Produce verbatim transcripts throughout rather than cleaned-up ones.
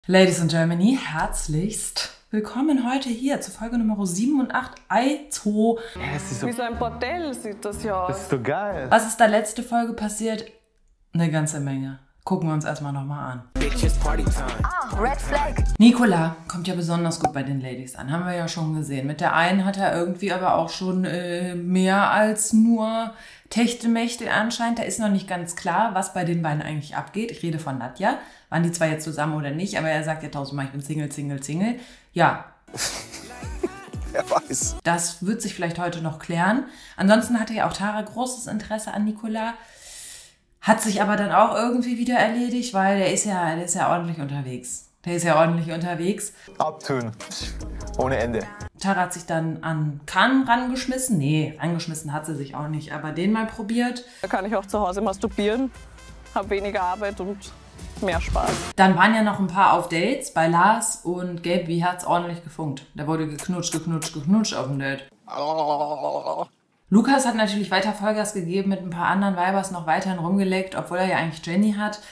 Ladies in Germany, herzlichst willkommen heute hier zur Folge Nummer sieben und acht. Aito. Ja, es ist so, wie so ein Bordell sieht das ja aus. das ist so geil. Was ist da letzte Folge passiert? Eine ganze Menge. Gucken wir uns erstmal nochmal an. Ah, Red Flag. Nicola kommt ja besonders gut bei den Ladies an, haben wir ja schon gesehen. Mit der einen hat er irgendwie aber auch schon äh, mehr als nur Techtelmechtel anscheinend. Da ist noch nicht ganz klar, was bei den beiden eigentlich abgeht. Ich rede von Nadja. Waren die zwei jetzt zusammen oder nicht? Aber er sagt ja tausendmal, ich bin Single, Single, Single. Ja. Wer weiß. Das wird sich vielleicht heute noch klären. Ansonsten hatte ja auch Tara großes Interesse an Nicola. Hat sich aber dann auch irgendwie wieder erledigt, weil der ist ja, der ist ja ordentlich unterwegs. Der ist ja ordentlich unterwegs. Abtönen. Ohne Ende. Tara hat sich dann an Kahn rangeschmissen. Nee, rangeschmissen hat sie sich auch nicht, aber den mal probiert. Da kann ich auch zu Hause masturbieren, habe weniger Arbeit und mehr Spaß. Dann waren ja noch ein paar auf Dates bei Lars und Gabe. Wie hat's ordentlich gefunkt? Da wurde geknutscht, geknutscht, geknutscht auf dem Date. Lukas hat natürlich weiter Vollgas gegeben, mit ein paar anderen Weibers noch weiterhin rumgeleckt, obwohl er ja eigentlich Jenny hat.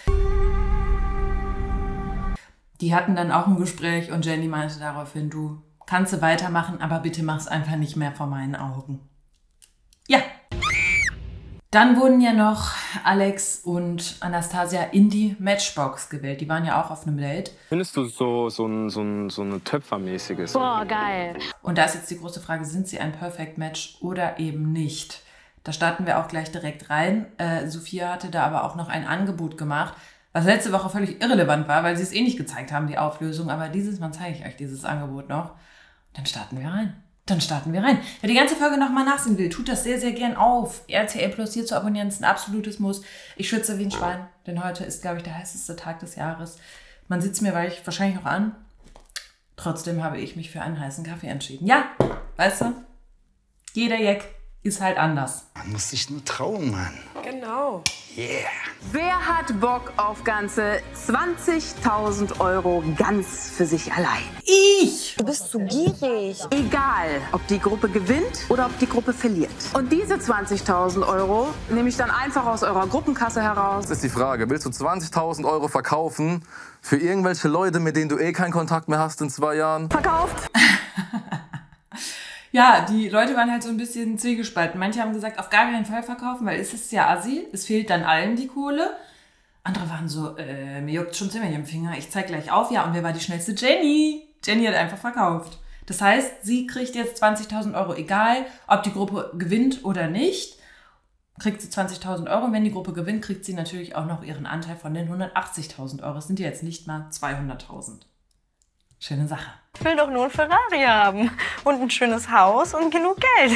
Die hatten dann auch ein Gespräch und Jenny meinte daraufhin, du kannst du weitermachen, aber bitte mach's einfach nicht mehr vor meinen Augen. Ja. Dann wurden ja noch Alex und Anastasia in die Matchbox gewählt. Die waren ja auch auf einem Date. Findest du so, so, ein, so, ein, so eine Töpfermäßiges? Boah, geil. Und da ist jetzt die große Frage, sind sie ein Perfect Match oder eben nicht? Da starten wir auch gleich direkt rein. Äh, Sophia hatte da aber auch noch ein Angebot gemacht, was letzte Woche völlig irrelevant war, weil sie es eh nicht gezeigt haben, die Auflösung. Aber dieses Mal zeige ich euch dieses Angebot noch. Dann starten wir rein. Dann starten wir rein. Wer die ganze Folge nochmal nachsehen will, tut das sehr, sehr gern auf. R T L Plus hier zu abonnieren ist ein absolutes Muss. Ich schwitze wie ein Schwein, denn heute ist, glaube ich, der heißeste Tag des Jahres. Man sieht es mir weil ich wahrscheinlich auch an. Trotzdem habe ich mich für einen heißen Kaffee entschieden. Ja, weißt du, jeder Jack ist halt anders. Man muss sich nur trauen, Mann. Genau. Yeah. Wer hat Bock auf ganze zwanzigtausend Euro ganz für sich allein? Ich! Du bist zu gierig. Egal, ob die Gruppe gewinnt oder ob die Gruppe verliert. Und diese zwanzigtausend Euro nehme ich dann einfach aus eurer Gruppenkasse heraus. Das ist die Frage, willst du zwanzigtausend Euro verkaufen für irgendwelche Leute, mit denen du eh keinen Kontakt mehr hast in zwei Jahren? Verkauft. Ja, die Leute waren halt so ein bisschen zwiegespalten. Manche haben gesagt, auf gar keinen Fall verkaufen, weil es ist ja assi. Es fehlt dann allen die Kohle. Andere waren so, äh, mir juckt schon ziemlich im Finger. Ich zeig gleich auf. Ja, und wer war die schnellste? Jenny. Jenny hat einfach verkauft. Das heißt, sie kriegt jetzt zwanzigtausend Euro, egal ob die Gruppe gewinnt oder nicht. Kriegt sie zwanzigtausend Euro. Und wenn die Gruppe gewinnt, kriegt sie natürlich auch noch ihren Anteil von den hundertachtzigtausend Euro. Das sind ja jetzt nicht mal zweihunderttausend. Schöne Sache. Ich will doch nur ein Ferrari haben und ein schönes Haus und genug Geld.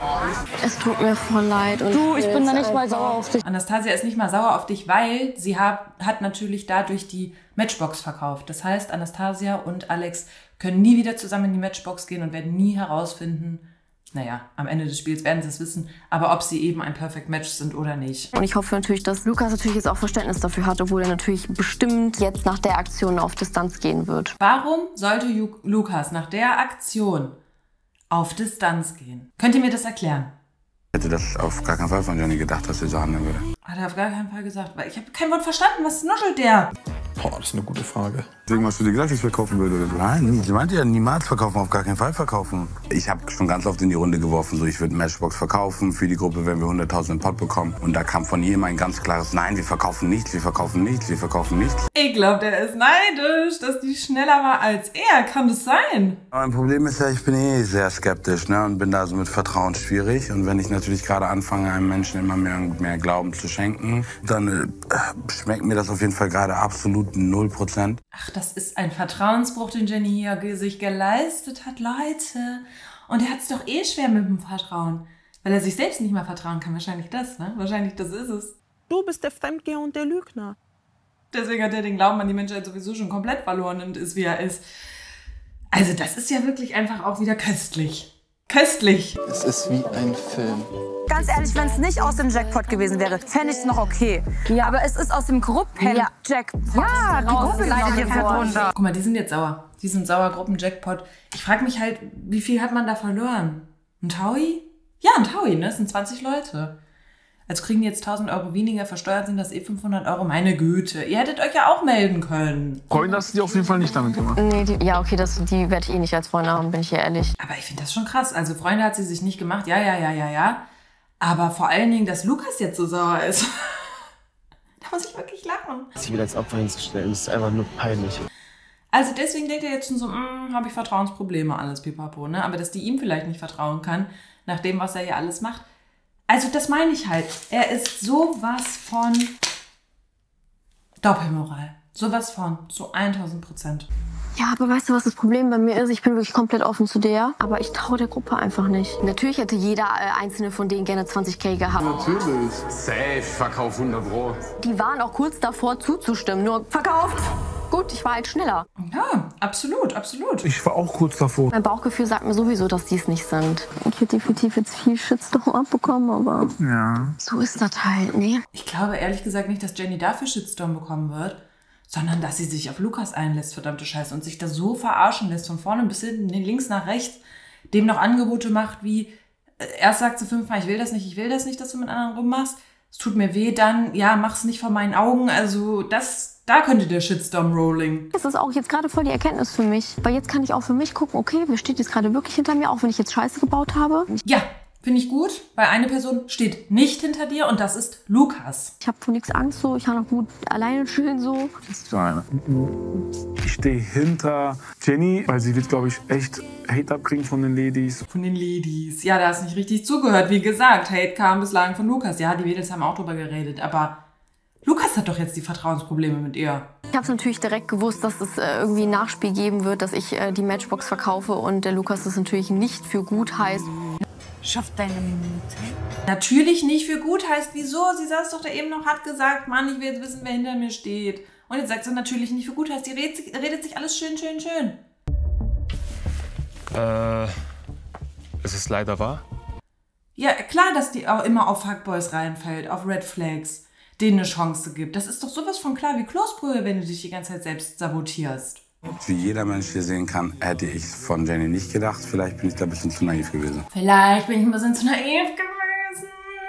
Es tut mir voll leid. Und Du, ich bin da nicht mal sauer auf dich. Anastasia ist nicht mal sauer auf dich, weil sie hat, hat natürlich dadurch die Matchbox verkauft. Das heißt, Anastasia und Alex können nie wieder zusammen in die Matchbox gehen und werden nie herausfinden, naja, am Ende des Spiels werden sie es wissen, aber ob sie eben ein Perfect Match sind oder nicht. Und ich hoffe natürlich, dass Lukas natürlich jetzt auch Verständnis dafür hat, obwohl er natürlich bestimmt jetzt nach der Aktion auf Distanz gehen wird. Warum sollte Ju- Lukas nach der Aktion auf Distanz gehen? Könnt ihr mir das erklären? Ich hätte das auf gar keinen Fall von Jenny gedacht, dass sie so handeln würde. Hat er auf gar keinen Fall gesagt, weil ich habe kein Wort verstanden. Was nuschelt der? Boah, das ist eine gute Frage. Deswegen hast du dir gesagt, dass ich verkaufen würde? Oder? Nein, sie meinte ja niemals verkaufen, auf gar keinen Fall verkaufen. Ich habe schon ganz oft in die Runde geworfen, so ich würde Matchbox verkaufen für die Gruppe, wenn wir hunderttausend Pot bekommen. Und da kam von jedem ein ganz klares Nein, wir verkaufen nichts, wir verkaufen nichts, wir verkaufen nichts. Ich glaube, der ist neidisch, dass die schneller war als er. Kann das sein? Mein Problem ist ja, ich bin eh sehr skeptisch, ne, und bin da so mit Vertrauen schwierig. Und wenn ich natürlich gerade anfange, einem Menschen immer mehr und mehr Glauben zu schenken, dann äh, schmeckt mir das auf jeden Fall gerade absolut null Prozent. Ach, das ist ein Vertrauensbruch, den Jenny hier ge- sich geleistet hat, Leute. Und er hat es doch eh schwer mit dem Vertrauen. Weil er sich selbst nicht mal vertrauen kann. Wahrscheinlich das, ne? Wahrscheinlich das ist es. Du bist der Fremdgeher und der Lügner. Deswegen hat er den Glauben an die Menschheit sowieso schon komplett verloren und ist, wie er ist. Also das ist ja wirklich einfach auch wieder köstlich. Köstlich. Es ist wie ein Film. Ganz ehrlich, wenn es nicht aus dem Jackpot gewesen wäre, fände ich es noch okay. Ja. Aber es ist aus dem Gruppen-Jackpot. Ja, die Gruppe leidet jetzt darunter. Guck mal, die sind jetzt sauer. Die sind sauer, Gruppen-Jackpot. Ich frage mich halt, wie viel hat man da verloren? Ein Taui? Ja, ein Taui, ne? Das sind zwanzig Leute. Also kriegen die jetzt tausend Euro weniger, versteuert sind das eh fünfhundert Euro. Meine Güte, ihr hättet euch ja auch melden können. Freunde hast du dir auf jeden Fall nicht damit gemacht. Nee, die, ja, okay, das, die werde ich eh nicht als Freunde haben, bin ich ja ehrlich. Aber ich finde das schon krass. Also Freunde hat sie sich nicht gemacht, ja, ja, ja, ja, ja. Aber vor allen Dingen, dass Lukas jetzt so sauer ist. Da muss ich wirklich lachen. Sie wieder als Opfer hinzustellen, das ist einfach nur peinlich. Also deswegen denkt er jetzt schon so, habe ich Vertrauensprobleme, alles pipapo, ne? Aber dass die ihm vielleicht nicht vertrauen kann, nach dem, was er hier alles macht. Also das meine ich halt. Er ist sowas von Doppelmoral. Sowas von. So tausend Prozent. Ja, aber weißt du, was das Problem bei mir ist? Ich bin wirklich komplett offen zu der, aber ich traue der Gruppe einfach nicht. Natürlich hätte jeder äh, einzelne von denen gerne zwanzig K gehabt. Natürlich. Safe, Verkauf hundert Pro. Die waren auch kurz davor zuzustimmen, nur verkauft. Gut, ich war halt schneller. Ja, absolut, absolut. Ich war auch kurz davor. Mein Bauchgefühl sagt mir sowieso, dass die es nicht sind. Ich hätte definitiv jetzt viel Shitstorm abbekommen, aber ja. So ist das halt, ne? Ich glaube ehrlich gesagt nicht, dass Jenny dafür Shitstorm bekommen wird, sondern dass sie sich auf Lukas einlässt, verdammte Scheiße, und sich da so verarschen lässt, von vorne bis hinten, links nach rechts, dem noch Angebote macht wie, äh, erst sagt sie fünfmal, ich will das nicht, ich will das nicht, dass du mit anderen rummachst, es tut mir weh, dann, ja, mach's nicht vor meinen Augen, also das... Da könnte der Shitstorm rolling. Das ist auch jetzt gerade voll die Erkenntnis für mich. Weil jetzt kann ich auch für mich gucken, okay, wer steht jetzt gerade wirklich hinter mir, auch wenn ich jetzt Scheiße gebaut habe. Ja, finde ich gut, weil eine Person steht nicht hinter dir und das ist Lukas. Ich habe vor nichts Angst so, ich kann auch gut alleine chillen so. Ich stehe hinter Jenny, weil sie wird, glaube ich, echt Hate abkriegen von den Ladies. Von den Ladies. Ja, da hast nicht richtig zugehört. Wie gesagt, Hate kam bislang von Lukas. Ja, die Mädels haben auch drüber geredet, aber... Lukas hat doch jetzt die Vertrauensprobleme mit ihr. Ich habe es natürlich direkt gewusst, dass es äh, irgendwie ein Nachspiel geben wird, dass ich äh, die Matchbox verkaufe und der Lukas das natürlich nicht für gut heißt. Schafft deine Minute. Natürlich nicht für gut heißt, wieso? Sie saß doch da eben noch, hat gesagt, Mann, ich will jetzt wissen, wer hinter mir steht. Und jetzt sagt sie natürlich nicht für gut heißt, die redet, redet sich alles schön, schön, schön. Äh, es ist leider wahr. Ja, klar, dass die auch immer auf Fuckboys reinfällt, auf Red Flags, denen eine Chance gibt. Das ist doch sowas von klar wie Kloßbrühe, wenn du dich die ganze Zeit selbst sabotierst. Wie jeder Mensch hier sehen kann, hätte ich von Jenny nicht gedacht. Vielleicht bin ich da ein bisschen zu naiv gewesen. Vielleicht bin ich ein bisschen zu naiv gewesen.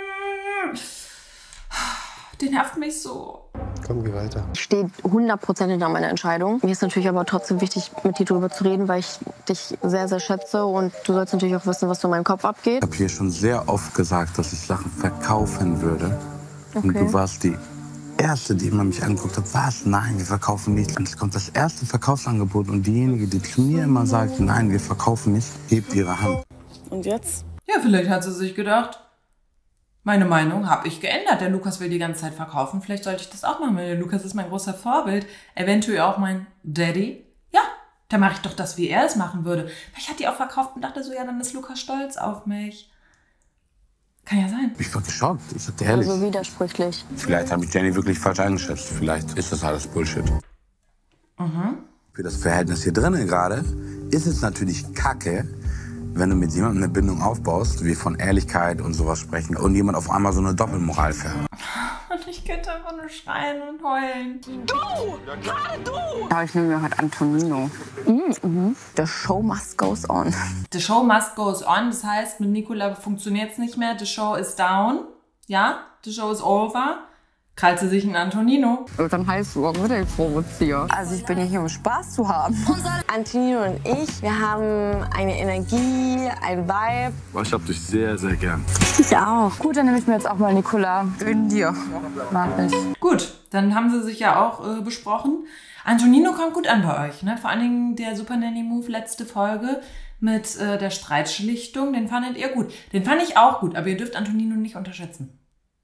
Den nervt mich so. Komm, geh weiter. Ich stehe hundert Prozent hinter meiner Entscheidung. Mir ist natürlich aber trotzdem wichtig, mit dir darüber zu reden, weil ich dich sehr, sehr schätze. Und du sollst natürlich auch wissen, was so in meinem Kopf abgeht. Ich habe hier schon sehr oft gesagt, dass ich Sachen verkaufen würde. Okay. Und du warst die Erste, die immer mich angeguckt hat. Was? Nein, wir verkaufen nicht. Und es kommt das erste Verkaufsangebot und diejenige, die zu mir immer sagt, nein, wir verkaufen nicht, hebt ihre Hand. Und jetzt? Ja, vielleicht hat sie sich gedacht, meine Meinung habe ich geändert. Der Lukas will die ganze Zeit verkaufen. Vielleicht sollte ich das auch machen, weil der Lukas ist mein großer Vorbild. Eventuell auch mein Daddy. Ja, dann mache ich doch das, wie er es machen würde. Vielleicht hat die auch verkauft und dachte so, ja, dann ist Lukas stolz auf mich. Kann ja sein. Ich war geschockt, ich sag dir ehrlich. Also widersprüchlich. Vielleicht habe ich Jenny wirklich falsch eingeschätzt. Vielleicht ist das alles Bullshit. Mhm. Für das Verhältnis hier drinnen gerade ist es natürlich kacke, wenn du mit jemandem eine Bindung aufbaust, wir von Ehrlichkeit und sowas sprechen und jemand auf einmal so eine Doppelmoral fährt. Und ich könnte einfach nur schreien und heulen. Du! Gerade du! Ja, ich nehme mir halt Antonino. Mhm. The show must goes on. The show must goes on. Das heißt, mit Nicola funktioniert es nicht mehr. The show is down. Ja, the show is over. Krallt sie sich einen Antonino. Und dann heißt morgen wieder ich provoziere. Also ich bin ja hier, um Spaß zu haben. Antonino und ich, wir haben eine Energie, ein Vibe. Ich hab dich sehr, sehr gern. Ich auch. Gut, dann nehme ich mir jetzt auch mal Nicola. Gönn dir. Mach ich. Gut, dann haben sie sich ja auch äh, besprochen. Antonino kommt gut an bei euch, ne? Vor allen Dingen der Super Nanny Move letzte Folge mit äh, der Streitschlichtung, den fandet ihr gut. Den fand ich auch gut, aber ihr dürft Antonino nicht unterschätzen.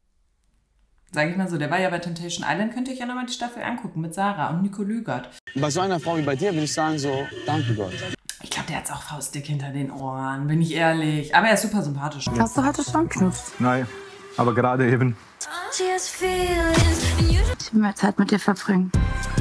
Sag ich mal so, der war ja bei Temptation Island, könnt ihr euch ja nochmal die Staffel angucken mit Sarah und Nico Lügert. Bei so einer Frau wie bei dir würde ich sagen so, danke Gott. Ich glaube, der hat's auch faustdick hinter den Ohren, bin ich ehrlich. Aber er ist super sympathisch. Hast du heute schon geknüpft? Nein, aber gerade eben. Ich will mehr Zeit mit dir verbringen.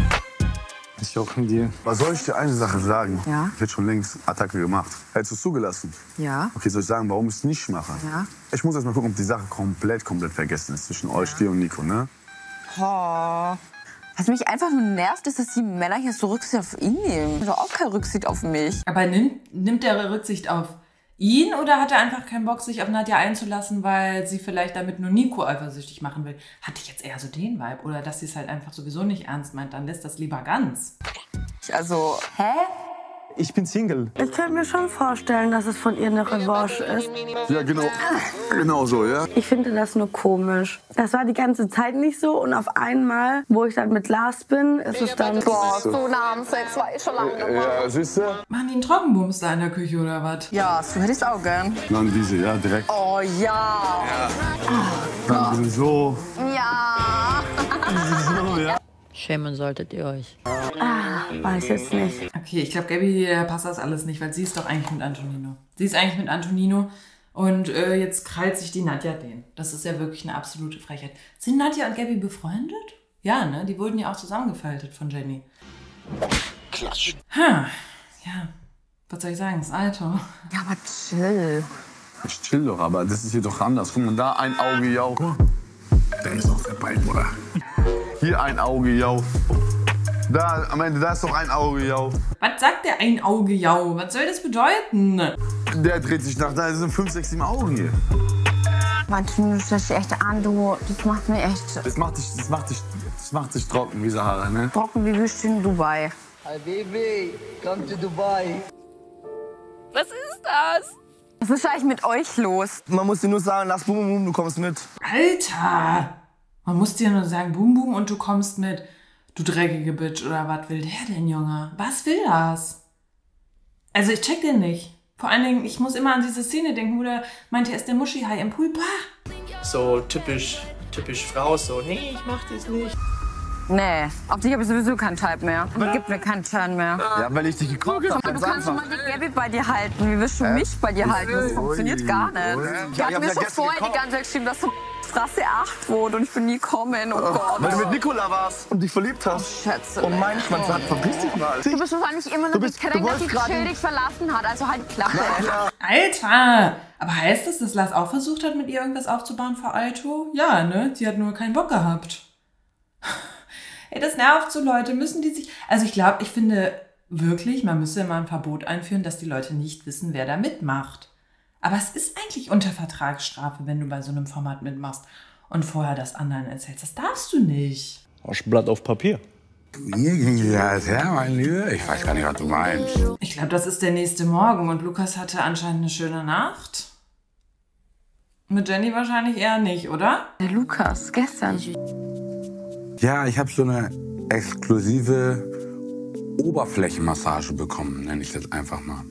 Ich auch mit dir. Was soll ich dir eine Sache sagen? Ja? Ich hätte schon längst Attacke gemacht. Hättest du es zugelassen? Ja. Okay, soll ich sagen, warum ich es nicht mache? Ja. Ich muss erst mal gucken, ob die Sache komplett, komplett vergessen ist zwischen euch, dir und Nico, ne? Oh. Was mich einfach nur nervt, ist, dass die Männer hier so Rücksicht auf ihn nehmen. Ich habe auch keine Rücksicht auf mich. Aber nimmt, nimmt der Rücksicht auf ihn oder hat er einfach keinen Bock, sich auf Nadja einzulassen, weil sie vielleicht damit nur Nico eifersüchtig machen will? Hatte ich jetzt eher so den Vibe. Oder dass sie es halt einfach sowieso nicht ernst meint, dann lässt das lieber ganz. Also, hä? Ich bin Single. Ich könnte mir schon vorstellen, dass es von ihr eine Revanche ist. Ja, genau. Genau so, ja. Ich finde das nur komisch. Das war die ganze Zeit nicht so und auf einmal, wo ich dann mit Lars bin, ist es dann... Boah, so nah am Sex war ich schon lange dabei. Ja, siehst du? Machen die einen Trockenbums da in der Küche oder was? Ja, so hätte ich es auch gern. Dann diese, ja, direkt. Oh ja. Ja. Dann so. Ja. So, ja. Schämen solltet ihr euch. Ah, weiß jetzt nicht. Okay, ich glaube, Gabby, der passt das alles nicht, weil sie ist doch eigentlich mit Antonino. Sie ist eigentlich mit Antonino und äh, jetzt krallt sich die Nadja den. Das ist ja wirklich eine absolute Frechheit. Sind Nadja und Gabby befreundet? Ja, ne? Die wurden ja auch zusammengefaltet von Jenny. Klatsch. Ha, ja. Was soll ich sagen? Das Alter. Ja, aber chill. Ich chill doch, aber das ist hier doch anders. Guck mal, da ein Auge, ja. Der ist auch dabei, Bruder. Hier ein Auge, ja. Da, am Ende, da ist doch ein Auge, ja. Was sagt der ein Auge, jau? Was soll das bedeuten? Der dreht sich nach, da sind fünf, sechs, sieben Augen hier. Manchmal du stellst dich echt an, du, das macht mir echt... Das macht dich, das macht dich, das macht dich trocken wie Sahara, ne? Trocken wie Wüste in Dubai. Hi Baby, come to Dubai. Was ist das? Was ist eigentlich mit euch los? Man muss dir nur sagen, lass Bum Bum Bum, du kommst mit. Alter! Man muss dir nur sagen, Bum Bum und du kommst mit. Du dreckige Bitch, oder was will der denn, Junge? Was will das? Also ich check den nicht. Vor allen Dingen, ich muss immer an diese Szene denken, wo der meinte, er ist der Muschi-Hai im Pool. Bah! So typisch, typisch Frau, so, nee, ich mach das nicht. Nee, auf dich habe ich sowieso keinen Type mehr. Und gibt mir keinen Turn mehr. Ja, weil ich dich geguckt habe. Du kannst schon mal die Gabby bei dir halten. Wie willst du mich bei dir halten? Das funktioniert gar nicht. Die hat mir schon vorher die ganze Zeit geschrieben, dass du Straße acht wohnt und ich bin nie kommen. Oh Gott. Weil du mit Nicola warst und dich verliebt hast. Oh, Schätze. Und mein Schwanz hat, verpiss dich mal. Du bist wahrscheinlich immer noch bist- die du Kränke, die wolltest Chill dich verlassen hat. Also halt die Klappe. Alter! Aber heißt das, dass Lars auch versucht hat, mit ihr irgendwas aufzubauen für Alto? Ja, ne? Sie hat nur keinen Bock gehabt. Ey, das nervt so, Leute. Müssen die sich... Also ich glaube, ich finde wirklich, man müsste mal ein Verbot einführen, dass die Leute nicht wissen, wer da mitmacht. Aber es ist eigentlich unter Vertragsstrafe, wenn du bei so einem Format mitmachst und vorher das anderen erzählst. Das darfst du nicht. Hast Blatt auf Papier. Mir ging die alles her, mein Lieber. Ich weiß gar nicht, was du meinst. Ich glaube, das ist der nächste Morgen und Lukas hatte anscheinend eine schöne Nacht. Mit Jenny wahrscheinlich eher nicht, oder? Der Lukas, gestern. Ja, ich habe so eine exklusive Oberflächenmassage bekommen, nenne ich das einfach mal.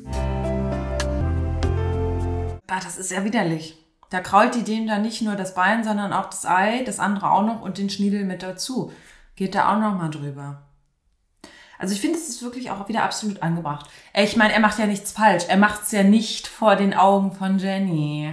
Ah, das ist ja widerlich. Da krault die dem dann nicht nur das Bein, sondern auch das Ei, das andere auch noch und den Schniedel mit dazu. Geht da auch noch mal drüber. Also ich finde, es ist wirklich auch wieder absolut angebracht. Ey, ich meine, er macht ja nichts falsch. Er macht es ja nicht vor den Augen von Jenny.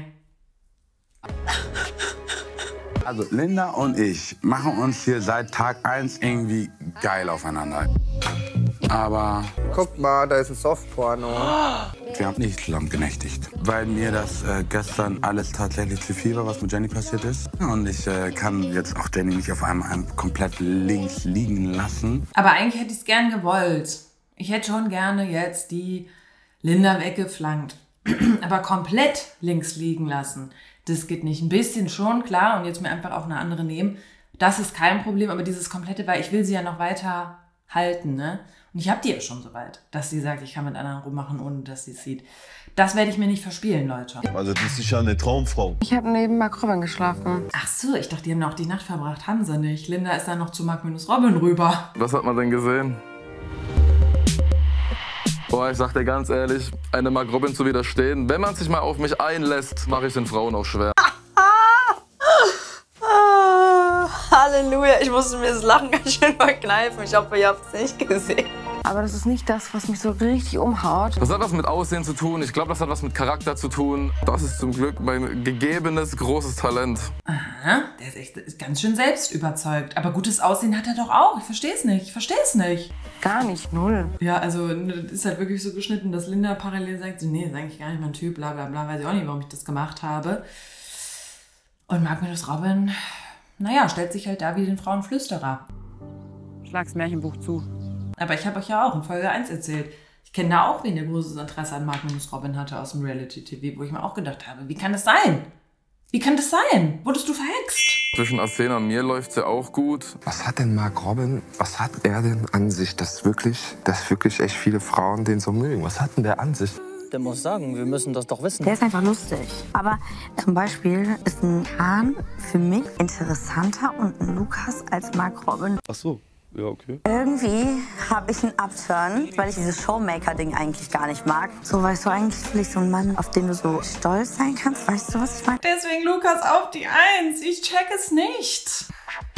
Also Linda und ich machen uns hier seit Tag eins irgendwie geil aufeinander. Aber Guck mal, da ist ein Softporno. wir haben nicht zusammen genächtigt, weil mir das äh, gestern alles tatsächlich zu viel war, was mit Jenny passiert ist. Und ich äh, kann jetzt auch Jenny nicht auf einmal komplett links liegen lassen. Aber eigentlich hätte ich es gern gewollt. Ich hätte schon gerne jetzt die Linda weggeflankt. Aber komplett links liegen lassen. Das geht nicht. Ein bisschen schon, klar. Und jetzt mir einfach auch eine andere nehmen. Das ist kein Problem. Aber dieses komplette, weil ich will sie ja noch weiter halten, ne? Und ich habe die ja schon so weit, dass sie sagt, ich kann mit anderen rummachen, ohne dass sie es sieht. Das werde ich mir nicht verspielen, Leute. Also das ist ja eine Traumfrau. Ich habe neben Mark Robin geschlafen. Ach so, ich dachte, die haben noch die Nacht verbracht. Haben sie nicht. Linda ist dann noch zu Mark minus Robin rüber. Was hat man denn gesehen? Boah, ich sag dir ganz ehrlich, eine Mark Robin zu widerstehen, wenn man sich mal auf mich einlässt, mache ich den Frauen auch schwer. Halleluja, ich musste mir das Lachen ganz schön verkneifen. Ich hoffe, ihr habt es nicht gesehen. Aber das ist nicht das, was mich so richtig umhaut. Das hat was mit Aussehen zu tun, ich glaube, das hat was mit Charakter zu tun. Das ist zum Glück mein gegebenes, großes Talent. Aha, der ist echt ist ganz schön selbst überzeugt. Aber gutes Aussehen hat er doch auch. Ich verstehe es nicht, ich verstehe es nicht. Gar nicht, null. Ja, also das ist halt wirklich so geschnitten, dass Linda parallel sagt, so, nee, ist eigentlich gar nicht mein Typ, bla bla bla, weiß ich auch nicht, warum ich das gemacht habe. Und Mark minus Robin, naja, stellt sich halt da wie den Frauenflüsterer. Schlags Märchenbuch zu. Aber ich habe euch ja auch in Folge eins erzählt. Ich kenne da auch wen, der großes Interesse an Marc-Robin hatte aus dem Reality-T V, wo ich mir auch gedacht habe, wie kann das sein? Wie kann das sein? Wurdest du verhext? Zwischen Arsena und mir läuft's ja auch gut. Was hat denn Marc-Robin, was hat er denn an sich, dass wirklich, dass wirklich echt viele Frauen den so mögen? Was hat denn der an sich? Der muss sagen, wir müssen das doch wissen. Der ist einfach lustig. Aber zum Beispiel ist ein Hahn für mich interessanter und ein Lukas als Marc-Robin. Ach so. Ja, okay. Irgendwie habe ich einen Upturn, weil ich dieses Showmaker-Ding eigentlich gar nicht mag. So, weißt du, eigentlich will ich so einen Mann, auf den du so stolz sein kannst. Weißt du, was ich meine? Deswegen Lukas auf die Eins. Ich check es nicht.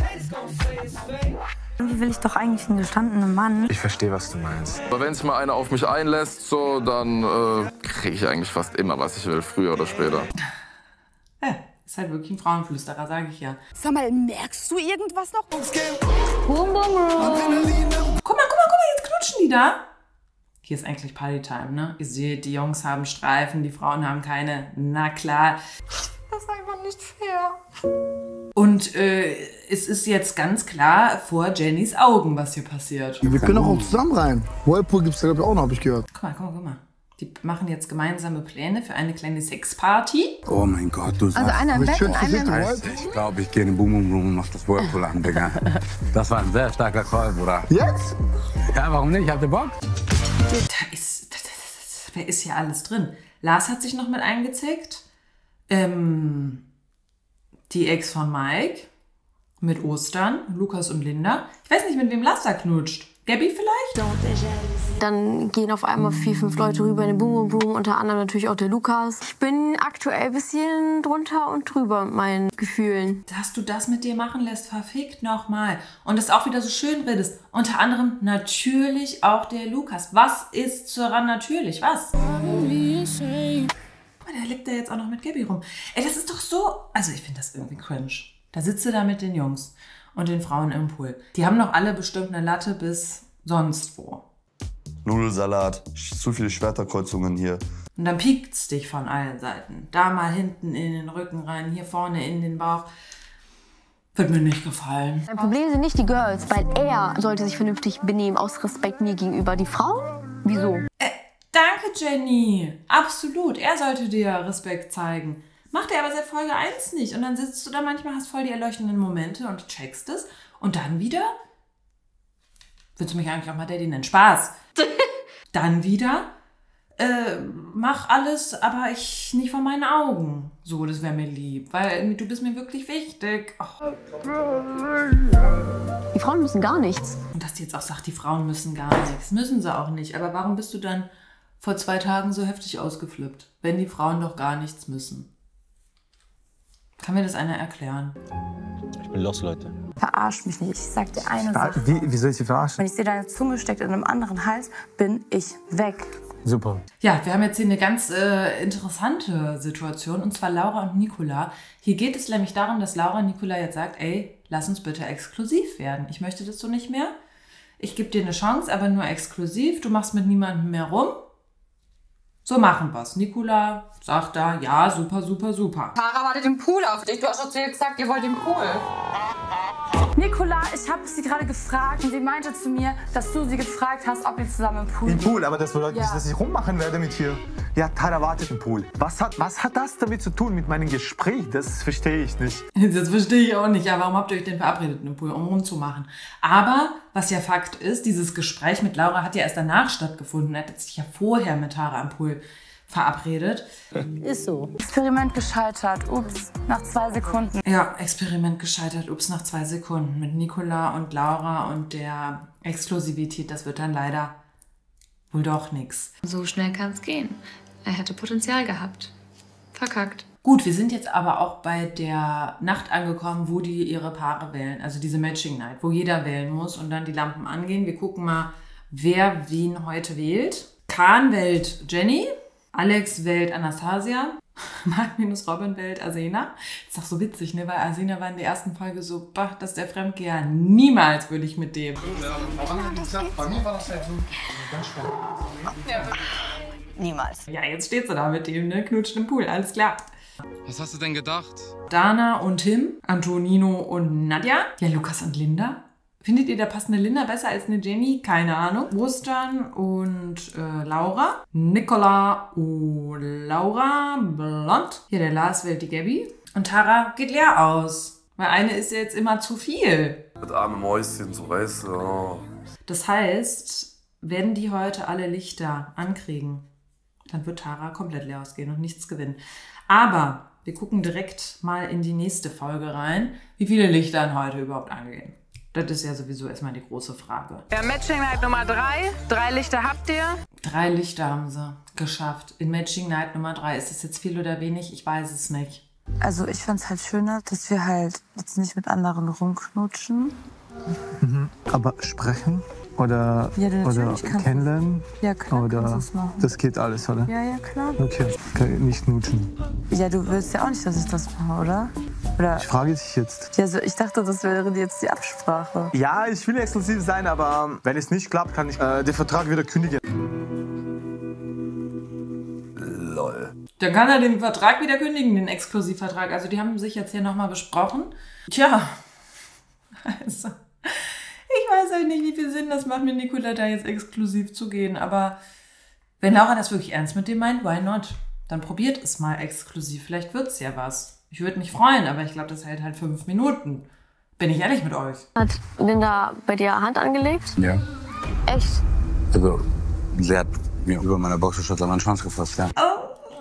Irgendwie will ich doch eigentlich einen gestandenen Mann. Ich verstehe, was du meinst. Aber wenn sich mal einer auf mich einlässt, so, dann äh, kriege ich eigentlich fast immer, was ich will, früher oder später. Ja, ist halt wirklich ein Frauenflüsterer, sage ich ja. Sag mal, merkst du irgendwas noch? Boom, boom, boom. Guck mal, guck mal, guck mal, jetzt knutschen die da. Hier ist eigentlich Partytime, ne? Ihr seht, die Jungs haben Streifen, die Frauen haben keine. Na klar. Das ist einfach nicht fair. Und äh, es ist jetzt ganz klar vor Jennys Augen, was hier passiert. Wir können auch zusammen rein. Whirlpool gibt's da, glaube ich, auch noch, habe ich gehört. Guck mal, guck mal, guck mal. Die machen jetzt gemeinsame Pläne für eine kleine Sexparty. Oh mein Gott, du sagst. Also einer im Bett und einer im Weißt du, Ich glaube, ich gehe in den Boom Boom Room und mach das Whirlpool an, Digga. Das war ein sehr starker Call, Bruder. Jetzt? Ja, warum nicht? Habt ihr Bock? Da ist, da, da, da, da ist hier alles drin. Lars hat sich noch mit eingezickt. Ähm, die Ex von Mike mit Ostern, Lukas und Linda. Ich weiß nicht, mit wem Lars da knutscht. Gabby vielleicht? Dann gehen auf einmal vier, fünf Leute rüber in den Boom Boom Boom, unter anderem natürlich auch der Lukas. Ich bin aktuell ein bisschen drunter und drüber mit meinen Gefühlen. Dass du das mit dir machen lässt, verfickt nochmal. Und das auch wieder so schön redest. Unter anderem natürlich auch der Lukas. Was ist daran natürlich? Was? Der liegt da jetzt auch noch mit Gabby rum. Ey, das ist doch so... Also ich finde das irgendwie cringe. Da sitzt du da mit den Jungs und den Frauen im Pool. Die haben doch alle bestimmt eine Latte bis sonst wo. Nudelsalat, zu viele Schwerterkreuzungen hier. Und dann piekt's dich von allen Seiten. Da mal hinten in den Rücken rein, hier vorne in den Bauch. Wird mir nicht gefallen. Mein Problem sind nicht die Girls, weil er sollte sich vernünftig benehmen, aus Respekt mir gegenüber. Die Frau? Wieso? Äh, danke, Jenny. Absolut. Er sollte dir Respekt zeigen. Macht er aber seit Folge eins nicht. Und dann sitzt du da manchmal, hast voll die erleuchtenden Momente und checkst es. Und dann wieder... Willst du mich eigentlich auch mal Daddy nennen? Spaß. Dann wieder... Äh, mach alles, aber ich nicht vor meinen Augen. So, das wäre mir lieb. Weil du bist mir wirklich wichtig. Oh. Die Frauen müssen gar nichts. Und dass die jetzt auch sagt, die Frauen müssen gar nichts. Müssen sie auch nicht. Aber warum bist du dann vor zwei Tagen so heftig ausgeflippt? Wenn die Frauen doch gar nichts müssen. Kann mir das einer erklären? Ich bin los, Leute. Verarsch mich nicht. Ich sag dir eine Sache. Wie, wie soll ich sie verarschen? Wenn ich dir deine Zunge steckt in einem anderen Hals, bin ich weg. Super. Ja, wir haben jetzt hier eine ganz äh, interessante Situation, und zwar Laura und Nicola. Hier geht es nämlich darum, dass Laura Nicola jetzt sagt, ey, lass uns bitte exklusiv werden. Ich möchte das so nicht mehr. Ich gebe dir eine Chance, aber nur exklusiv. Du machst mit niemandem mehr rum. So machen wir's. Nicola sagt da, ja, super, super, super. Tara wartet im Pool auf dich. Du hast doch zu ihr gesagt, ihr wollt im Pool. Nicola, ich habe sie gerade gefragt und sie meinte zu mir, dass du sie gefragt hast, ob ihr zusammen im Pool Im Pool, aber das bedeutet Ja. nicht, dass ich rummachen werde mit ihr. Ja, Tara wartet im Pool. Was hat, was hat das damit zu tun mit meinem Gespräch? Das verstehe ich nicht. Das verstehe ich auch nicht. Ja, warum habt ihr euch denn verabredet im Pool, um rumzumachen? Aber, was ja Fakt ist, dieses Gespräch mit Laura hat ja erst danach stattgefunden. Er hat sich ja vorher mit Tara am Pool verabredet. Ist so. Experiment gescheitert. Ups, nach zwei Sekunden. Ja, Experiment gescheitert. Ups, nach zwei Sekunden. Mit Nicola und Laura und der Exklusivität, das wird dann leider wohl doch nichts. So schnell kann es gehen. Er hätte Potenzial gehabt. Verkackt. Gut, wir sind jetzt aber auch bei der Nacht angekommen, wo die ihre Paare wählen. Also diese Matching Night, wo jeder wählen muss und dann die Lampen angehen. Wir gucken mal, wer wen heute wählt. Kahn wählt Jenny. Alex wählt Anastasia. Marc-Robin wählt Arsena. Ist doch so witzig, ne? Weil Arsena war in der ersten Folge so, bah, das ist der Fremdgeher. Niemals würde ich mit dem. Bei mir war das halt so ganz schwer. Niemals. Ja, jetzt steht sie da mit dem, ne? Knutscht im Pool, alles klar. Was hast du denn gedacht? Dana und Tim, Antonino und Nadja. Ja, Lukas und Linda. Findet ihr, da passt eine Linda besser als eine Jenny? Keine Ahnung. Ostern und äh, Laura. Nicola und Laura. Blond. Hier, der Lars wählt die Gabby. Und Tara geht leer aus. Weil eine ist jetzt immer zu viel. Mit armen Mäuschen, so weißt du. Oh. Das heißt, werden die heute alle Lichter ankriegen, dann wird Tara komplett leer ausgehen und nichts gewinnen. Aber wir gucken direkt mal in die nächste Folge rein, wie viele Lichter heute überhaupt angehen. Das ist ja sowieso erstmal die große Frage. Ja, Matching Night Nummer drei. Drei Lichter habt ihr. Drei Lichter haben sie geschafft. In Matching Night Nummer drei. Ist es jetzt viel oder wenig? Ich weiß es nicht. Also ich fand es halt schöner, dass wir halt jetzt nicht mit anderen rumknutschen. Mhm. Aber sprechen oder, Ja, du oder natürlich kannst kennenlernen? Ja, klar oder kannst du's machen. Das geht alles, oder? Ja, ja, klar. Okay, nicht knutschen. Ja, du willst ja auch nicht, dass ich das mache, oder? Oder? Ich frage dich jetzt. Ja, so, ich dachte, das wäre jetzt die Absprache. Ja, ich will exklusiv sein, aber wenn es nicht klappt, kann ich äh, den Vertrag wieder kündigen. Lol. Dann kann er den Vertrag wieder kündigen, den Exklusivvertrag. Also die haben sich jetzt hier nochmal besprochen. Tja, also, ich weiß halt nicht, wie viel Sinn das macht, mit Nicola da jetzt exklusiv zu gehen. Aber wenn Laura das wirklich ernst mit dem meint, why not? Dann probiert es mal exklusiv. Vielleicht wird's ja was. Ich würde mich freuen, aber ich glaube, das hält halt fünf Minuten. Bin ich ehrlich mit euch. Hat Linda bei dir Hand angelegt? Ja. Echt? Also, sie hat mir über meine Boxershorts an meinen Schwanz gefasst, ja. Oh,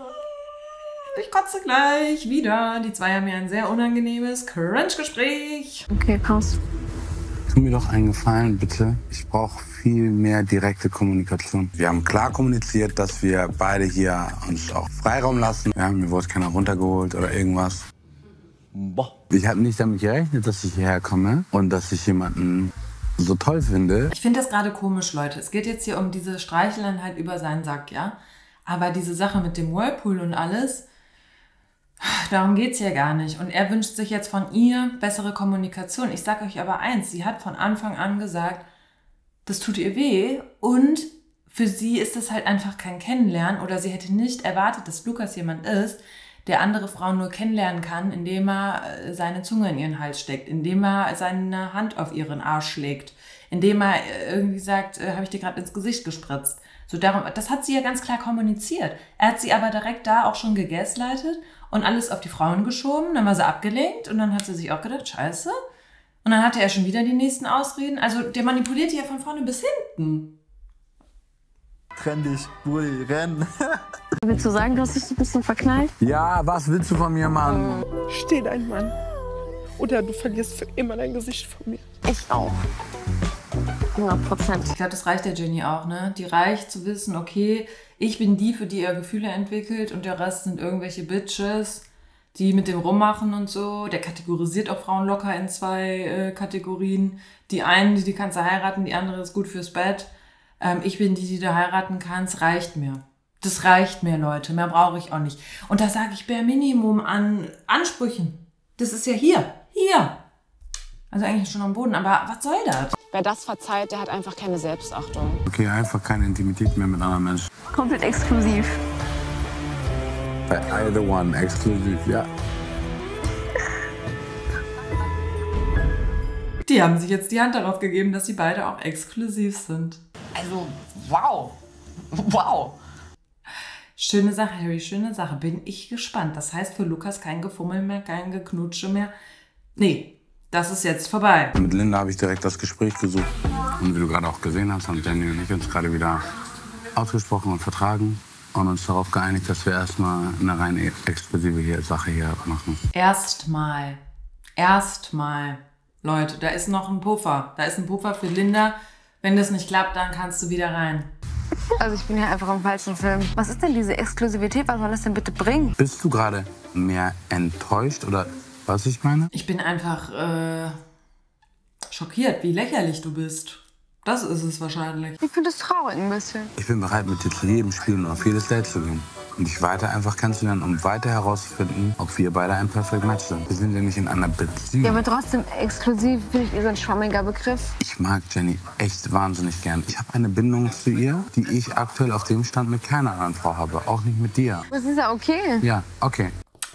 ich kotze gleich wieder. Die zwei haben mir ein sehr unangenehmes Crunch-Gespräch. Okay, krass. Tu mir doch einen Gefallen, bitte. Ich brauche viel mehr direkte Kommunikation. Wir haben klar kommuniziert, dass wir beide hier uns auch Freiraum lassen. Ja, mir wurde keiner runtergeholt oder irgendwas. Boah. Ich habe nicht damit gerechnet, dass ich hierher komme und dass ich jemanden so toll finde. Ich finde das gerade komisch, Leute. Es geht jetzt hier um diese Streicheln halt über seinen Sack, ja? Aber diese Sache mit dem Whirlpool und alles, darum geht's ja gar nicht. Und er wünscht sich jetzt von ihr bessere Kommunikation. Ich sage euch aber eins, sie hat von Anfang an gesagt, das tut ihr weh und für sie ist das halt einfach kein Kennenlernen oder sie hätte nicht erwartet, dass Lukas jemand ist, der andere Frauen nur kennenlernen kann, indem er seine Zunge in ihren Hals steckt, indem er seine Hand auf ihren Arsch schlägt, indem er irgendwie sagt, äh, habe ich dir gerade ins Gesicht gespritzt. So darum, das hat sie ja ganz klar kommuniziert. Er hat sie aber direkt da auch schon gegaslightet und alles auf die Frauen geschoben, dann war sie abgelenkt und dann hat sie sich auch gedacht, scheiße. Und dann hatte er schon wieder die nächsten Ausreden. Also der manipuliert die ja von vorne bis hinten. Trenn dich, Bulli, renn. Willst du sagen, du hast dich ein bisschen verknallt? Ja, was willst du von mir, Mann? Steh dein Mann. Oder du verlierst für immer dein Gesicht von mir. Ich auch. hundert Prozent. Ich glaube, das reicht der Jenny auch, ne? Die reicht zu wissen, okay, ich bin die, für die er Gefühle entwickelt und der Rest sind irgendwelche Bitches, die mit dem rummachen und so. Der kategorisiert auch Frauen locker in zwei äh, Kategorien. Die einen, die, die kannst du heiraten, die andere ist gut fürs Bett. Ähm, ich bin die, die du heiraten kannst, reicht mir. Das reicht mir, Leute. Mehr brauche ich auch nicht. Und da sage ich bare Minimum an Ansprüchen. Das ist ja hier. Hier. Also eigentlich schon am Boden. Aber was soll das? Wer das verzeiht, der hat einfach keine Selbstachtung. Okay, einfach keine Intimität mehr mit anderen Menschen. Komplett exklusiv. Bei Either One, exklusiv, ja. Die haben sich jetzt die Hand darauf gegeben, dass sie beide auch exklusiv sind. Also, wow. Wow. Schöne Sache, Harry, schöne Sache. Bin ich gespannt. Das heißt für Lukas kein Gefummel mehr, kein Geknutsche mehr. Nee, das ist jetzt vorbei. Mit Linda habe ich direkt das Gespräch gesucht. Und wie du gerade auch gesehen hast, haben Jenny und ich uns gerade wieder ausgesprochen und vertragen und uns darauf geeinigt, dass wir erstmal eine rein exklusive hier, Sache hier machen. Erstmal. Erstmal. Leute, da ist noch ein Puffer. Da ist ein Puffer für Linda. Wenn das nicht klappt, dann kannst du wieder rein. Also ich bin ja einfach im falschen Film. Was ist denn diese Exklusivität? Was soll das denn bitte bringen? Bist du gerade mehr enttäuscht oder was ich meine? Ich bin einfach äh, schockiert, wie lächerlich du bist. Das ist es wahrscheinlich. Ich finde es traurig ein bisschen. Ich bin bereit, mit dir zu jedem Spiel und auf jedes Date zu gehen. Und dich weiter einfach kennenzulernen, um weiter herauszufinden, ob wir beide ein Perfect Match sind. Wir sind ja nicht in einer Beziehung. Ja, aber trotzdem exklusiv finde ich ihr so ein schwammiger Begriff. Ich mag Jenny echt wahnsinnig gern. Ich habe eine Bindung zu ihr, die ich aktuell auf dem Stand mit keiner anderen Frau habe. Auch nicht mit dir. Das ist ja okay. Ja, okay.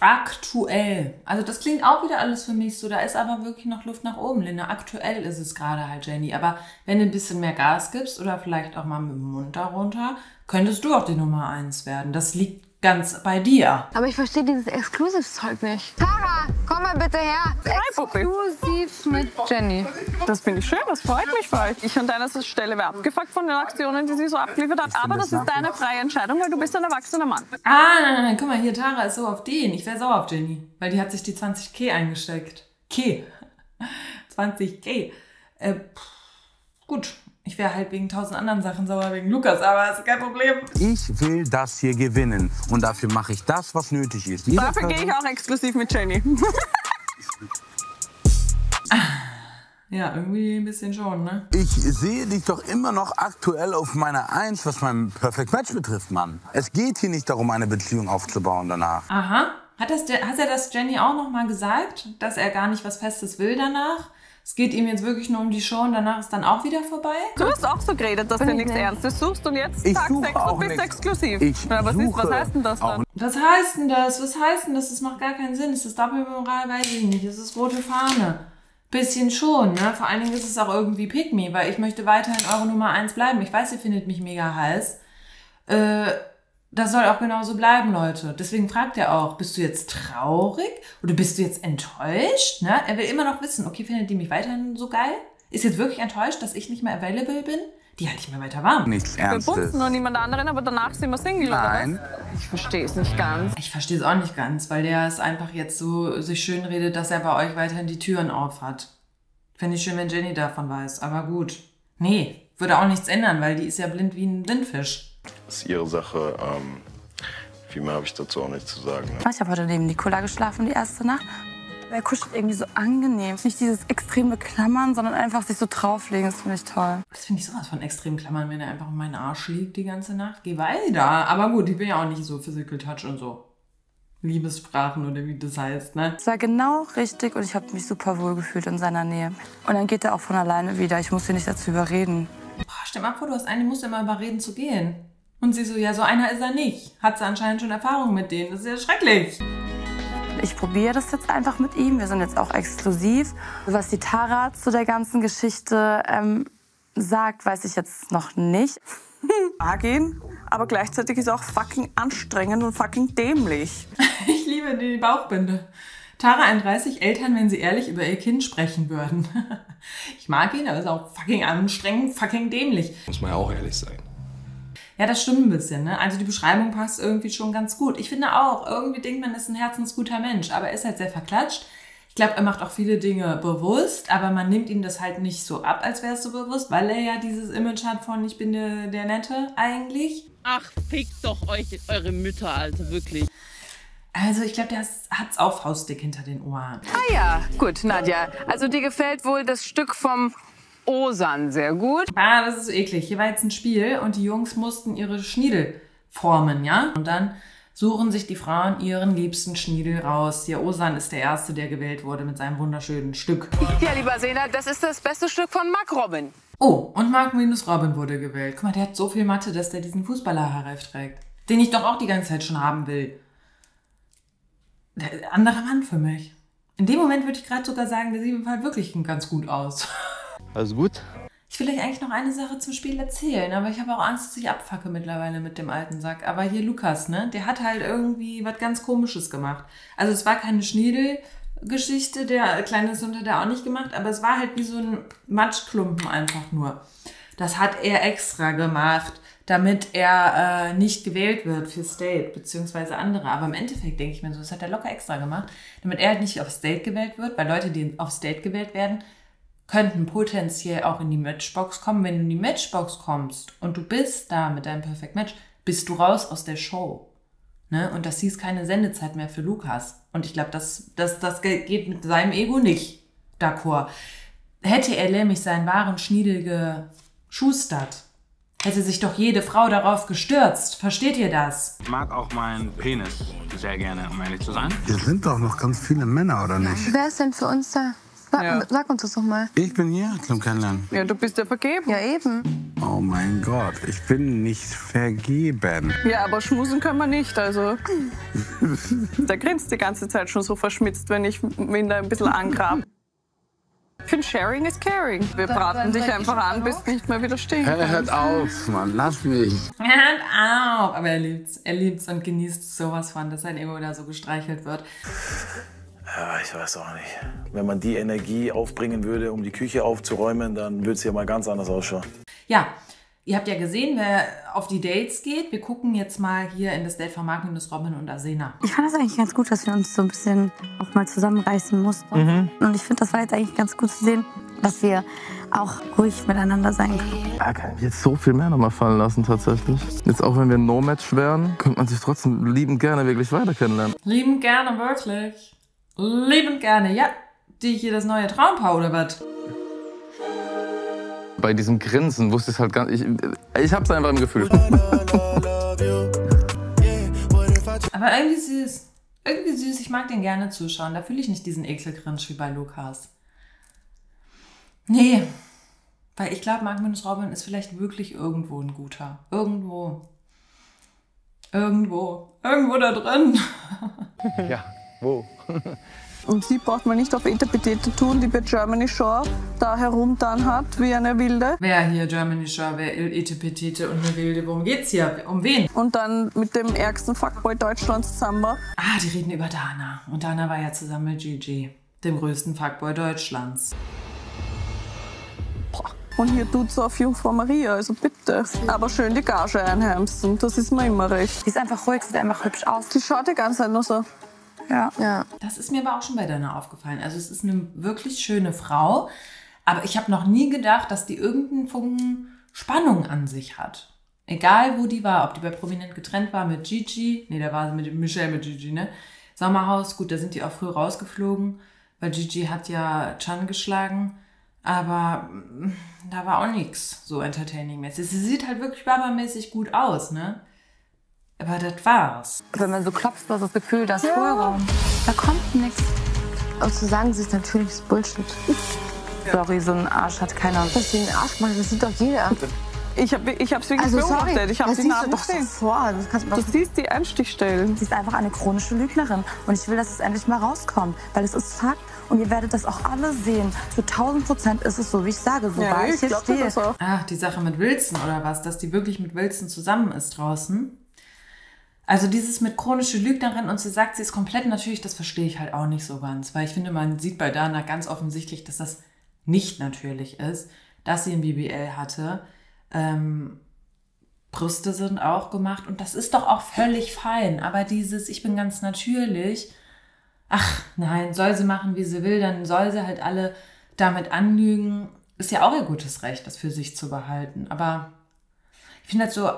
Aktuell. Also das klingt auch wieder alles für mich so. Da ist aber wirklich noch Luft nach oben, Linda. Aktuell ist es gerade halt, Jenny. Aber wenn du ein bisschen mehr Gas gibst oder vielleicht auch mal mit dem Mund darunter, könntest du auch die Nummer eins werden. Das liegt ganz bei dir. Aber ich verstehe dieses Exclusive-Zeug nicht. Tara, komm mal bitte her. Exklusiv mit Jenny. Das finde ich schön, das freut mich für euch. Ich an deiner Stelle wäre abgefuckt von den Aktionen, die sie so abgeliefert hat. Aber das ist deine freie Entscheidung, weil du bist ein erwachsener Mann. Ah, nein, nein, guck mal, hier, Tara ist so auf den. Ich wäre sauer auf Jenny, weil die hat sich die zwanzig K eingesteckt. K. zwanzig K. Äh, pff, gut. Ich wäre halt wegen tausend anderen Sachen sauer wegen Lukas, aber das ist kein Problem. Ich will das hier gewinnen und dafür mache ich das, was nötig ist. Jeder Dafür gehe ich auch exklusiv mit Jenny. Ja, irgendwie ein bisschen schon, ne? Ich sehe dich doch immer noch aktuell auf meiner Eins, was mein Perfect Match betrifft, Mann. Es geht hier nicht darum, eine Beziehung aufzubauen danach. Aha. Hat, das, hat er das Jenny auch noch mal gesagt, dass er gar nicht was Festes will danach? Es geht ihm jetzt wirklich nur um die Show und danach ist dann auch wieder vorbei? Du hast auch so geredet, dass du nichts Ernstes suchst und jetzt Ich Tag suche sechs auch und bist nichts. exklusiv. Ich ja, was, ist, was suche heißt denn das dann? Was heißt denn das? Was heißt denn das? Das macht gar keinen Sinn. Ist das Doppelmoral? Weiß ich nicht. Das ist rote Fahne. Bisschen schon, ne? Vor allen Dingen ist es auch irgendwie Pick me, weil ich möchte weiterhin eure Nummer eins bleiben. Ich weiß, ihr findet mich mega heiß. Äh... Das soll auch genauso bleiben, Leute. Deswegen fragt er auch, bist du jetzt traurig oder bist du jetzt enttäuscht? Ne? Er will immer noch wissen, okay, findet die mich weiterhin so geil? Ist jetzt wirklich enttäuscht, dass ich nicht mehr available bin? Die halte ich mir weiter warm. Nichts Wir Ernstes. bumsen nur niemand anderen, aber danach sind wir Single, Nein. oder was? Ich verstehe es nicht ganz. Ich verstehe es auch nicht ganz, weil der es einfach jetzt so sich schön redet, dass er bei euch weiterhin die Türen auf hat. Fände ich schön, wenn Jenny davon weiß, aber gut. Nee, würde auch nichts ändern, weil die ist ja blind wie ein Blindfisch. Das ist ihre Sache. Ähm, viel mehr habe ich dazu auch nicht zu sagen. Ne? Ich habe heute neben Nicola geschlafen die erste Nacht. Er kuschelt irgendwie so angenehm. Nicht dieses extreme Klammern, sondern einfach sich so drauflegen. Das finde ich toll. Das finde ich sowas von extrem Klammern, wenn er einfach in meinen Arsch liegt die ganze Nacht. Geh weiter. Aber gut, ich bin ja auch nicht so Physical Touch und so. Liebessprachen oder wie das heißt, ne? Es war genau richtig und ich habe mich super wohl gefühlt in seiner Nähe. Und dann geht er auch von alleine wieder. Ich muss ihn nicht dazu überreden. Boah, stell mal vor, du hast einen, die musst immer überreden zu gehen. Und sie so, ja, so einer ist er nicht. Hat sie anscheinend schon Erfahrung mit denen. Das ist ja schrecklich. Ich probiere das jetzt einfach mit ihm. Wir sind jetzt auch exklusiv. Was die Tara zu der ganzen Geschichte ähm, sagt, weiß ich jetzt noch nicht. Mag ihn, aber gleichzeitig ist er auch fucking anstrengend und fucking dämlich. Ich liebe die Bauchbinde. Tara einunddreißig, Eltern, wenn sie ehrlich über ihr Kind sprechen würden. Ich mag ihn, aber ist auch fucking anstrengend, fucking dämlich. Muss man ja auch ehrlich sein. Ja, das stimmt ein bisschen, ne? Also die Beschreibung passt irgendwie schon ganz gut. Ich finde auch, irgendwie denkt man, ist ein herzensguter Mensch, aber er ist halt sehr verklatscht. Ich glaube, er macht auch viele Dinge bewusst, aber man nimmt ihm das halt nicht so ab, als wäre es so bewusst, weil er ja dieses Image hat von ich bin der, der Nette eigentlich. Ach, fickt doch euch eure Mütter, also wirklich. Also ich glaube, der hat's auch faustdick hinter den Ohren. Ah ja, gut, Nadja. Also dir gefällt wohl das Stück vom Osan sehr gut. Ah, das ist so eklig. Hier war jetzt ein Spiel und die Jungs mussten ihre Schniedel formen, ja? Und dann suchen sich die Frauen ihren liebsten Schniedel raus. Hier, Osan ist der Erste, der gewählt wurde mit seinem wunderschönen Stück. Ja, lieber Sena, das ist das beste Stück von Mark Robin. Oh, und Mark minus Robin wurde gewählt. Guck mal, der hat so viel Mathe, dass der diesen Fußballer-Haarreif trägt. Den ich doch auch die ganze Zeit schon haben will. Der andere Mann für mich. In dem Moment würde ich gerade sogar sagen, der sieht halt wirklich ganz gut aus. Alles gut? Ich will euch eigentlich noch eine Sache zum Spiel erzählen, aber ich habe auch Angst, dass ich abfacke mittlerweile mit dem alten Sack. Aber hier Lukas, ne, der hat halt irgendwie was ganz Komisches gemacht. Also es war keine Schniedelgeschichte, der kleine Sohn hat er auch nicht gemacht, aber es war halt wie so ein Matschklumpen einfach nur. Das hat er extra gemacht, damit er äh, nicht gewählt wird für State, beziehungsweise andere. Aber im Endeffekt denke ich mir so, das hat er locker extra gemacht, damit er halt nicht auf State gewählt wird, weil Leute, die auf State gewählt werden, könnten potenziell auch in die Matchbox kommen. Wenn du in die Matchbox kommst und du bist da mit deinem Perfect Match, bist du raus aus der Show. Ne? Und das hieß keine Sendezeit mehr für Lukas. Und ich glaube, das, das, das geht mit seinem Ego nicht d'accord. Hätte er nämlich seinen wahren Schniedel geschustert, hätte sich doch jede Frau darauf gestürzt. Versteht ihr das? Ich mag auch meinen Penis sehr gerne, um ehrlich zu sein. Hier sind doch noch ganz viele Männer, oder nicht? Wer ist denn für uns da? Sag, Ja. sag uns das doch mal. Ich bin hier zum Kennenlernen. Ja, du bist ja vergeben. Ja, eben. Oh mein Gott, ich bin nicht vergeben. Ja, aber schmusen können wir nicht, also. Der grinst die ganze Zeit schon so verschmitzt, wenn ich ihn da ein bisschen angrabe. Ich finde, sharing is caring. Wir braten dich einfach an, bis du nicht mehr widerstehen Hör, kannst. hört auf, Mann, lass mich. Hört auf! Aber er liebt's. Er liebt's und genießt sowas von, dass sein Ego da so gestreichelt wird. Ja, ich weiß auch nicht. Wenn man die Energie aufbringen würde, um die Küche aufzuräumen, dann würde es ja mal ganz anders ausschauen. Ja, ihr habt ja gesehen, wer auf die Dates geht. Wir gucken jetzt mal hier in das Date von Magnus, Robin und Asena. Ich fand das eigentlich ganz gut, dass wir uns so ein bisschen auch mal zusammenreißen mussten. Mhm. Und ich finde, das war jetzt eigentlich ganz gut zu sehen, dass wir auch ruhig miteinander sein können. Da kann ich jetzt so viel mehr noch mal fallen lassen tatsächlich. Jetzt auch wenn wir No-Match wären, könnte man sich trotzdem liebend gerne wirklich weiter kennenlernen. Liebend gerne, wirklich. Liebend gerne. Ja, die hier das neue Traumpaar oder was? Bei diesem Grinsen wusste ich halt gar nicht. Ich, ich hab's einfach im Gefühl. Aber irgendwie süß. Irgendwie süß. Ich mag den gerne zuschauen. Da fühle ich nicht diesen Ekelgrinsch wie bei Lukas. Nee. Weil ich glaube, Magnus Robin ist vielleicht wirklich irgendwo ein guter. Irgendwo. Irgendwo. Irgendwo da drin. Ja, wo? Und sie braucht man nicht auf Etepetete tun, die bei Germany Shore da herumtan hat, wie eine Wilde. Wer hier Germany Shore, wer Etepetete und eine Wilde? Worum geht's hier? Um wen? Und dann mit dem ärgsten Fuckboy Deutschlands zusammen. Ah, die reden über Dana. Und Dana war ja zusammen mit Gigi, dem größten Fuckboy Deutschlands. Und hier tut so auf Jungfrau Maria, also bitte. Aber schön die Gage einheimsen, das ist mir immer recht. Die ist einfach ruhig, sieht einfach hübsch aus. Die schaut die ganze Zeit nur so. Ja. ja. Das ist mir aber auch schon bei Dana aufgefallen. Also es ist eine wirklich schöne Frau, aber ich habe noch nie gedacht, dass die irgendeinen Funken Spannung an sich hat. Egal, wo die war, ob die bei Prominent getrennt war mit Gigi, nee, da war sie mit Michelle mit Gigi, ne? Sommerhaus, gut, da sind die auch früh rausgeflogen, weil Gigi hat ja Chan geschlagen, aber da war auch nichts so entertaining-mäßig. Sie sieht halt wirklich barbermäßig gut aus, ne? Aber das war's. Wenn man so klopft, du hast das Gefühl, da ist Hohlraum. Da kommt nichts. Und zu sagen, sie ist natürlich ist Bullshit. Sorry, so ein Arsch hat keiner. Dass sie einen Arsch macht, das sieht doch jeder. Ich habe ich hab's wirklich Also, beobachtet. sorry, Ich habe das die siehst Namen du doch gesehen. sofort. Das kannst du Du siehst die Einstichstellen. Sie ist einfach eine chronische Lügnerin. Und ich will, dass es endlich mal rauskommt. Weil es ist Fakt. Und ihr werdet das auch alle sehen. Zu tausend Prozent ist es so, wie ich sage. So Ja, wahr ich ich hier glaub dir stehe. das auch. Ach, die Sache mit Wilson oder was? Dass die wirklich mit Wilson zusammen ist draußen? Also dieses mit chronische Lügnerin und sie sagt, sie ist komplett natürlich, das verstehe ich halt auch nicht so ganz. Weil ich finde, man sieht bei Dana ganz offensichtlich, dass das nicht natürlich ist, dass sie ein B B L hatte. Ähm, Brüste sind auch gemacht und das ist doch auch völlig fein. Aber dieses, ich bin ganz natürlich, ach nein, soll sie machen, wie sie will, dann soll sie halt alle damit anlügen. Ist ja auch ihr gutes Recht, das für sich zu behalten. Aber ich finde halt so,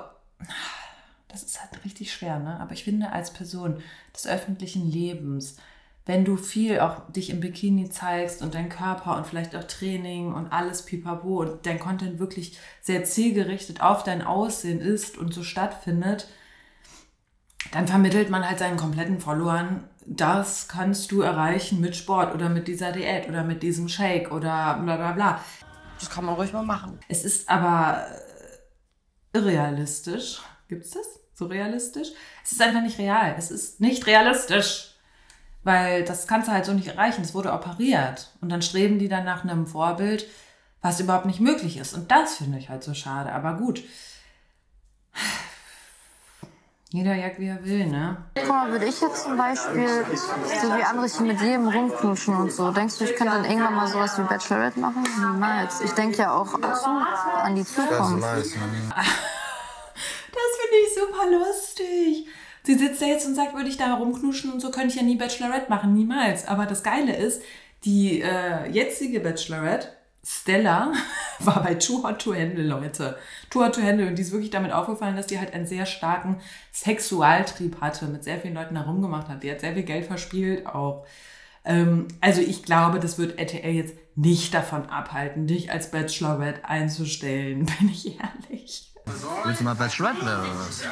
das ist halt richtig schwer, ne? Aber ich finde, als Person des öffentlichen Lebens, wenn du viel auch dich im Bikini zeigst und deinen Körper und vielleicht auch Training und alles pipapo und dein Content wirklich sehr zielgerichtet auf dein Aussehen ist und so stattfindet, dann vermittelt man halt seinen kompletten Followern, das kannst du erreichen mit Sport oder mit dieser Diät oder mit diesem Shake oder bla bla bla. Das kann man ruhig mal machen. Es ist aber irrealistisch. Gibt's das? So realistisch? Es ist einfach nicht real. Es ist nicht realistisch. Weil das kannst du halt so nicht erreichen. Es wurde operiert. Und dann streben die dann nach einem Vorbild, was überhaupt nicht möglich ist. Und das finde ich halt so schade. Aber gut. Jeder jagt, wie er will, ne? Guck mal, würde ich jetzt zum Beispiel so wie andere hier mit jedem rumknutschen und so. Denkst du, ich könnte dann irgendwann mal sowas wie Bachelorette machen? Niemals. Ich denke ja auch so an die Zukunft. Das finde ich super lustig. Sie sitzt da jetzt und sagt, würde ich da rumknuschen und so, könnte ich ja nie Bachelorette machen, niemals. Aber das Geile ist, die äh, jetzige Bachelorette, Stella, war bei Too Hot to Handle, Leute. Too Hot to Handle. Und die ist wirklich damit aufgefallen, dass die halt einen sehr starken Sexualtrieb hatte, mit sehr vielen Leuten da rumgemacht hat. Die hat sehr viel Geld verspielt auch. Ähm, also ich glaube, das wird R T L jetzt nicht davon abhalten, dich als Bachelorette einzustellen, bin ich ehrlich. Willst du mal Bachelorette werden oder was?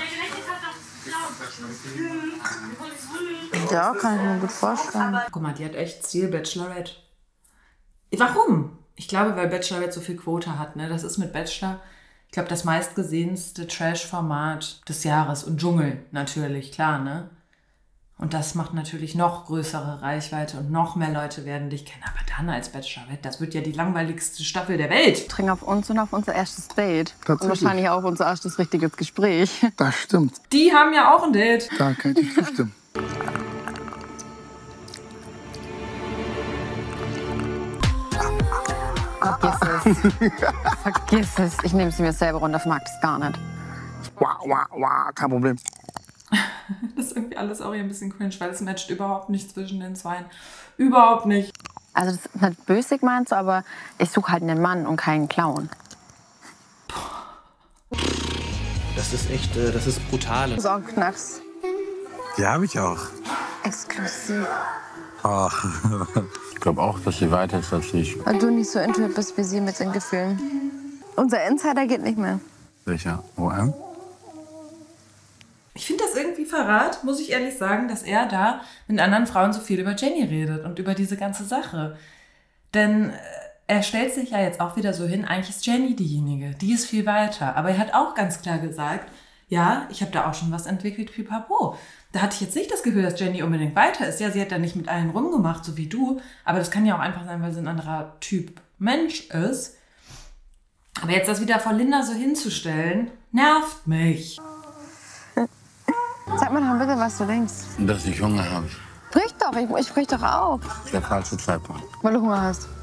Ja, kann ich mir gut vorstellen. Guck mal, die hat echt Ziel Bachelorette. Warum? Ich glaube, weil Bachelorette so viel Quote hat. Ne? Das ist mit Bachelor, ich glaube, das meistgesehenste Trash-Format des Jahres. Und Dschungel natürlich, klar, ne? Und das macht natürlich noch größere Reichweite und noch mehr Leute werden dich kennen. Aber dann als Bachelorette, das wird ja die langweiligste Staffel der Welt. Trinken auf uns und auf unser erstes Date. Und Tatsächlich. wahrscheinlich auch unser erstes richtiges Gespräch. Das stimmt. Die haben ja auch ein Date. Da kann ich dir zustimmen. Vergiss es. Vergiss es. Ich nehme sie mir selber runter, ich mag das gar nicht. Wow, wow, wow, kein Problem. Das ist irgendwie alles auch hier ein bisschen cringe, weil es matcht überhaupt nicht zwischen den Zweien. Überhaupt nicht. Also das ist nicht böse gemeint, aber ich suche halt einen Mann und keinen Clown. Das ist echt, äh, das ist brutal. Das ist auch ein Knacks. Ja, habe ich auch. Exklusiv. Ach, ich glaube auch, dass sie weiter ist als ich. Weil du nicht so intuit bist wie sie mit den Gefühlen. Unser Insider geht nicht mehr. Welcher? O M? Ich finde das irgendwie Verrat, muss ich ehrlich sagen, dass er da mit anderen Frauen so viel über Jenny redet und über diese ganze Sache. Denn er stellt sich ja jetzt auch wieder so hin, eigentlich ist Jenny diejenige, die ist viel weiter. Aber er hat auch ganz klar gesagt, ja, ich habe da auch schon was entwickelt, pipapo. Da hatte ich jetzt nicht das Gefühl, dass Jenny unbedingt weiter ist. Ja, sie hat da nicht mit allen rumgemacht, so wie du. Aber das kann ja auch einfach sein, weil sie ein anderer Typ Mensch ist. Aber jetzt das wieder vor Linda so hinzustellen, nervt mich. Sag mir doch bitte, was du denkst. Dass ich Hunger habe. Sprich doch, ich, ich sprich doch auf. Der falsche Zeitpunkt. Weil du Hunger hast.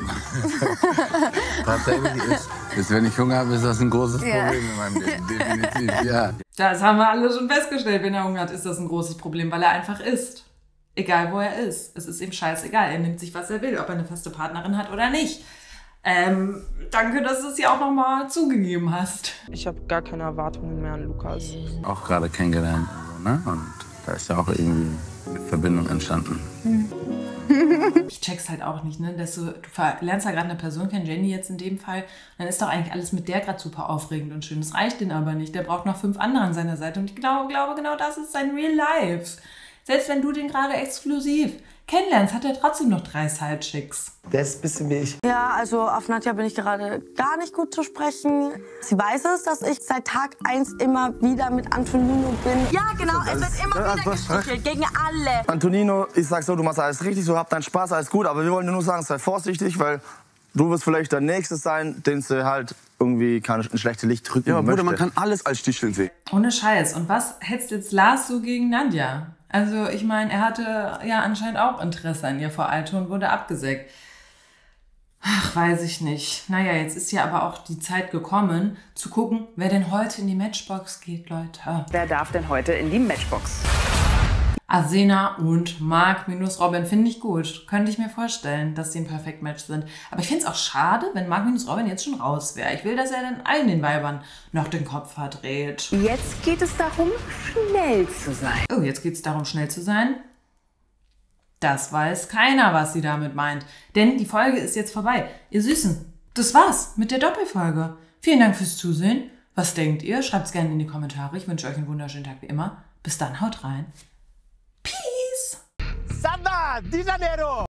Tatsächlich ist, ist, wenn ich Hunger habe, ist das ein großes Problem Ja. in meinem Leben. Definitiv, ja. Das haben wir alle schon festgestellt. Wenn er Hunger hat, ist das ein großes Problem, weil er einfach isst. Egal, wo er ist. Es ist ihm scheißegal. Er nimmt sich, was er will, ob er eine feste Partnerin hat oder nicht. Ähm, danke, dass du es ja auch nochmal zugegeben hast. Ich habe gar keine Erwartungen mehr an Lukas. Auch gerade kennengelernt. Also, ne? Und da ist ja auch irgendwie eine Verbindung entstanden. Ich check's halt auch nicht, ne? Dass du, du lernst ja gerade eine Person kennen, Jenny jetzt in dem Fall, dann ist doch eigentlich alles mit der gerade super aufregend und schön. Das reicht den aber nicht. Der braucht noch fünf andere an seiner Seite und ich glaube, glaube genau das ist sein Real Life. Selbst wenn du den gerade exklusiv kennenlernst, hat er trotzdem noch drei Sidechicks. Der ist ein bisschen wie ich. Ja, also auf Nadja bin ich gerade gar nicht gut zu sprechen. Sie weiß es, dass ich seit Tag eins immer wieder mit Antonino bin. Ja, genau, es wird immer Ja, wieder du hast gestrichelt, gegen alle. Antonino, ich sag so, du machst alles richtig, so hab deinen Spaß, alles gut. Aber wir wollen dir nur sagen, sei vorsichtig, weil du wirst vielleicht der Nächste sein, den sie halt irgendwie keine, ein schlechtes Licht drücken Ja, aber Bruder, möchte. man kann alles als Sticheln sehen. Ohne Scheiß. Und was hetzt jetzt Lars so gegen Nadja? Also ich meine, er hatte ja anscheinend auch Interesse an ihr vor Alto und wurde abgesägt. Ach, weiß ich nicht. Naja, jetzt ist ja aber auch die Zeit gekommen, zu gucken, wer denn heute in die Matchbox geht, Leute. Wer darf denn heute in die Matchbox? Arsena und Mark minus Robin finde ich gut. Könnte ich mir vorstellen, dass sie ein Perfect Match sind. Aber ich finde es auch schade, wenn Mark minus Robin jetzt schon raus wäre. Ich will, dass er dann allen den Weibern noch den Kopf verdreht. Jetzt geht es darum, schnell zu sein. Oh, jetzt geht es darum, schnell zu sein. Das weiß keiner, was sie damit meint. Denn die Folge ist jetzt vorbei. Ihr Süßen, das war's mit der Doppelfolge. Vielen Dank fürs Zusehen. Was denkt ihr? Schreibt's gerne in die Kommentare. Ich wünsche euch einen wunderschönen Tag wie immer. Bis dann, haut rein. Peace! Samba, Di Janeiro!